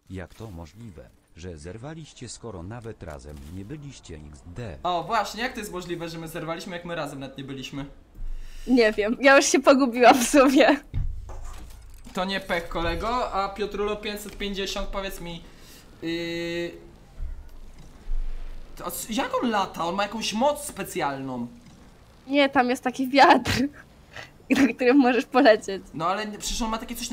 Jak to możliwe, że zerwaliście, skoro nawet razem nie byliście XD? O, właśnie, jak to jest możliwe, że my zerwaliśmy, jak my razem nawet nie byliśmy? Nie wiem, ja już się pogubiłam w sumie. To nie pech, kolego, a Piotrulo 550, powiedz mi... Jak on lata? On ma jakąś moc specjalną. Nie, tam jest taki wiatr, na którym możesz polecieć. No ale przecież on ma takie coś na